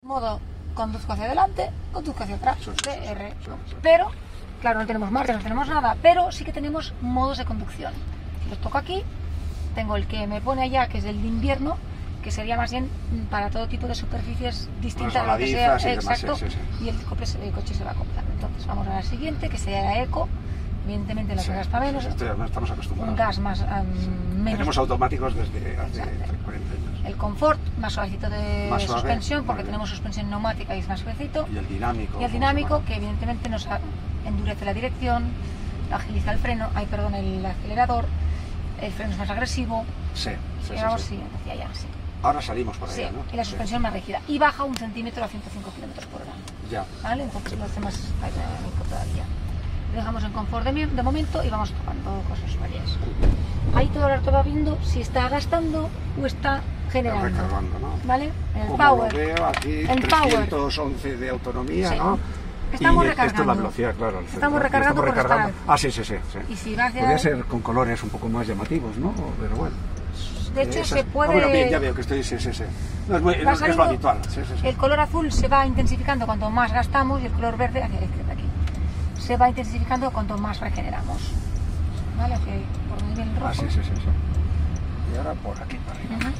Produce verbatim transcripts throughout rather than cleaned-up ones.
Modo conduzco hacia adelante, conduzco hacia atrás, D R. Pero, claro, no tenemos marcha, no tenemos nada, pero sí que tenemos modos de conducción. Si los toco aquí, tengo el que me pone allá, que es el de invierno, que sería más bien para todo tipo de superficies distintas a lo que sea. Y exacto, demás, sí, sí, sí. y el coche, el coche se va a acoplar. Entonces vamos a la siguiente, que sería la eco. Evidentemente la que Sí, gasta menos, sí, esto ya no estamos acostumbrados. un gas más um, menos. Tenemos automáticos desde hace Exacto. cuarenta años. El confort, más suavecito de Más suave, suspensión, porque muy bien. tenemos suspensión neumática y es más suavecito. Y el dinámico. Y el dinámico, que evidentemente nos endurece la dirección, agiliza el freno, ay, perdón, el acelerador, el freno es más agresivo. Sí, sí, y sí, vamos sí. sí, hacia allá, sí. Ahora salimos por Sí, allá, ¿no? y la suspensión más rígida. Y baja un centímetro a ciento cinco kilómetros por hora. Ya. ¿Vale? Entonces lo hace más aerodinámico todavía. Lo dejamos en confort de, de momento y vamos tocando cosas varias. Ahí todo el rato va viendo si está gastando o está generando. Recargando, ¿no? ¿Vale? En el Como power. lo veo aquí, el trescientos once de autonomía, Sí. ¿no? Estamos y recargando. esto es la velocidad, claro. el Estamos central. recargando Estamos por recargando. estar. Ah, sí, sí, sí. sí. Y si va hacia... Podría ser con colores un poco más llamativos, ¿no? Pero bueno. De hecho, Esas- se puede... Ah, bueno, bien, ya veo que estoy, sí, sí, sí. No, es, muy, va es, es saliendo- lo habitual. Sí, sí, sí. El color azul se va intensificando cuanto más gastamos y el color verde hacia la izquierda aquí. Se va intensificando cuanto más regeneramos. ¿Vale? Hacia ahí, por donde viene el rojo. Ah, sí, sí, sí, sí. Y ahora por aquí, para arriba. Ujú.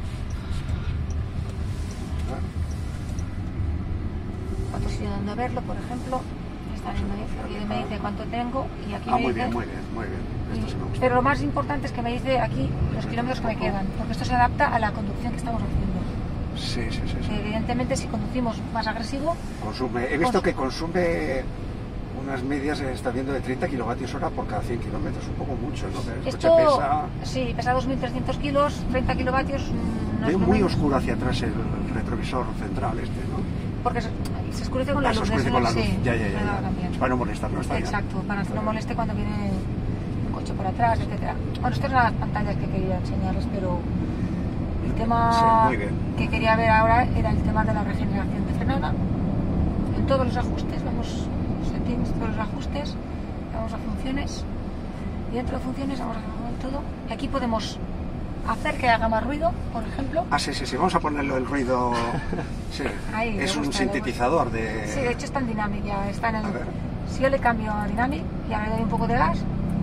Cuánto estoy dando a verlo, por ejemplo. Está viendo ahí, aquí me dice cuánto tengo y aquí Ah, me muy dice... bien, muy bien, muy bien. Esto sí me gusta. Pero lo más importante es que me dice aquí los kilómetros que me quedan, porque esto se adapta a la conducción que estamos haciendo. Sí, sí, sí. sí. Que evidentemente si conducimos más agresivo, Consume, he visto que consume unas medias, eh, está viendo de treinta kilovatios hora por cada cien kilómetros, un poco mucho, ¿no? Que el esto coche pesa... sí, pesa dos mil trescientos kilos, treinta kilovatios. mm, No Veo es muy muy- oscuro hacia atrás el retrovisor central este, ¿no? Porque se, se oscurece con la Ah, se luz. oscurece desde con la el- luz. sí, Ya, ya, me ya, da ya. también. Para no molestar, no está bien. Exacto, para que no moleste cuando viene un coche por atrás, etcétera. Bueno, estas son las pantallas que quería enseñarles, pero el tema Sí, muy bien. que quería ver ahora era el tema de la regeneración de frenada. En todos los ajustes, vamos settings, todos los ajustes, vamos a funciones y dentro de funciones vamos a ver todo. Y aquí podemos hacer que haga más ruido, por ejemplo. Ah, sí, sí, sí, vamos a ponerlo el ruido... Sí, Ahí, me es un gusta, me sintetizador de... Sí, de hecho está en dinámica, está en el... A ver. Si yo le cambio a dynamic y ahora le doy un poco de gas,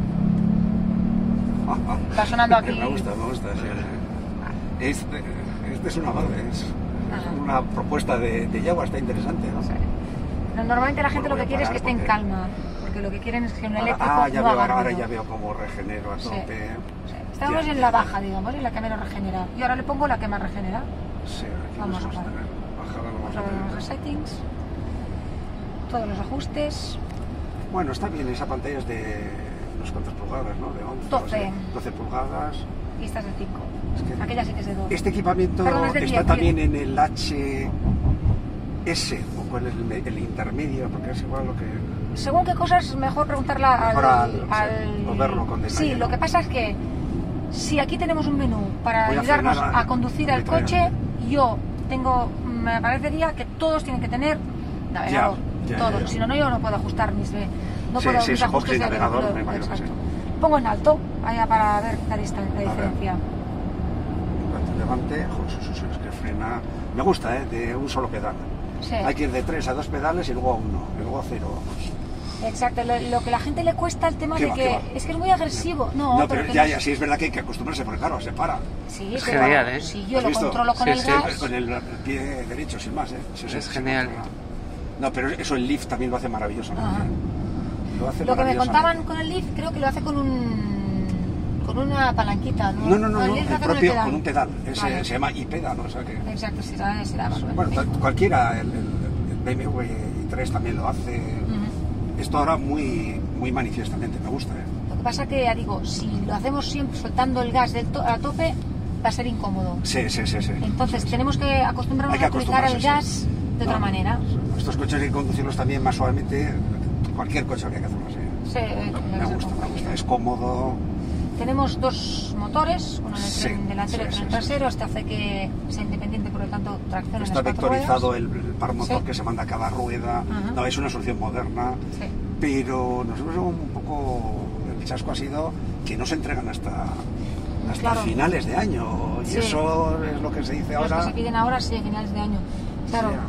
Ah, ah. va sonando aquí. Me gusta, me gusta, sí. Este, este es una, es Ajá. una propuesta de, de Jaguar, está interesante, ¿no? Sí. Pero normalmente la gente Bueno, lo que voy a quiere es parar que esté en porque- calma, porque lo que quieren es que un Ahora- eléctrico ah, ya no veo, haga ahora, ahora ruido. ya veo cómo regenero a Sí. tope. Sí. Estamos Ya, en ya, la ya. baja, digamos, en la que menos regenera. Y ahora le pongo la que más regenera. Sí, aquí Vamos nos a vamos a parar. tener. Bajada no Vamos vamos a a ver tener. los settings, todos los ajustes. Bueno, está bien, esa pantalla es de unas cuantas pulgadas, ¿no? De once, doce. o sea, doce pulgadas. Y esta es de cinco. Es que- Aquella sí que es de dos. Este equipamiento Perdón, es de está diez, también diez. en el H S, o con el, el intermedio, porque es igual lo que... Según qué cosas, es mejor preguntarla al... Mejor al- al- sí, o verlo con detalle, Sí, lo ¿no? que pasa es que si aquí tenemos un menú para Voy a ayudarnos frenar a, a- conducir el detallar. coche, yo tengo, me parecería que todos tienen que tener navegador, Ya, ya, todos, ya, ya. si no, no, yo no puedo ajustar mis, eh, no Sí, puedo sí, mis supongo ajustes que de navegador, vehículo, me imagino que exacto. sí. Pongo en alto, allá para ver la distan- la ver. diferencia. Cuando levante, jo, sí, sí, sí, es que frena... Me gusta, ¿eh? De un solo pedal. Sí. Hay que ir de tres a dos pedales y luego a uno, y luego a cero, vamos. Exacto, lo, lo que a la gente le cuesta el tema ¿Qué de va, que qué va? es que es muy agresivo. No, No, pero que ya, no ya, es- sí es verdad que hay que acostumbrarse, porque claro, se para. Sí, Es pero genial, ¿eh? si yo ¿Has lo visto? controlo con Sí, el sí. gas... Con el pie derecho, sin más, ¿eh? Sí, sí, Es sí, genial. controla. No, pero eso el Leaf también lo hace maravillosamente. Ajá. Lo hace Lo que me maravillosamente. contaban con el Leaf, creo que lo hace con un con una palanquita, ¿no? No, no, no, El no, Leaf lo el hace con propio, pedal. con un pedal. Ese, Vale. se llama iPeda, ¿no? O sea que... Exacto, será, será más o menos. Bueno, tal- cualquiera, el, el, el B M W i tres también lo hace. Ujú. Esto ahora muy, muy manifiestamente, me gusta, ¿eh? Lo que pasa que, ya digo, si lo hacemos siempre soltando el gas del to- a tope, va a ser incómodo. Sí, sí, sí, sí. Entonces Sí, sí. tenemos que acostumbrarnos Hay que a utilizar el acostumbrarse, gas de otra No, manera. Estos coches hay que conducirlos también más suavemente. Cualquier coche habría que hacerlo así. Sí, eh, Me gusta, me gusta. Es cómodo. Tenemos dos motores, uno en el Sí, tren delantero y sí, otro en el sí, trasero. Este hace que sea independiente, por lo tanto, traccione Está en las cuatro vectorizado ruedas. el, el par motor Sí. que se manda a cada rueda. Ajá. No, es una solución moderna. Sí. Pero nosotros un poco... El chasco ha sido que no se entregan hasta, hasta Claro. finales de año. Y Sí. eso es lo que se dice Los ahora. que se piden ahora sí, a finales de año. Claro, Sí, hay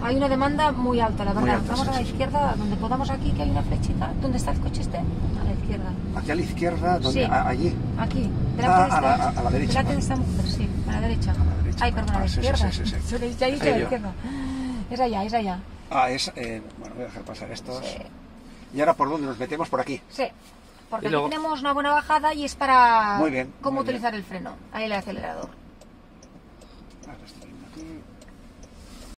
hay una demanda muy alta, la Muy verdad. alta, Vamos sí, a la sí. izquierda, donde podamos aquí, que hay una flechita. ¿Dónde está el coche este? A la izquierda. Aquí a la izquierda, donde, Sí. a- allí. Aquí, Ah, delante de a la- esta, a la derecha, delante de vale. esta mujer, sí, a la derecha. A la derecha. Ay, perdón, a Ah, la sí, sí, izquierda. sí, sí, sí. Se le- Ya he dicho Ahí a la yo. izquierda. Es allá, es allá. Ah, es... eh, bueno, voy a dejar pasar estos. Sí. ¿Y ahora por dónde nos metemos? Por aquí. Sí, porque Y luego- aquí tenemos una buena bajada y es para Muy bien, cómo muy utilizar el freno. Ahí el acelerador. Ahora estoy viendo aquí.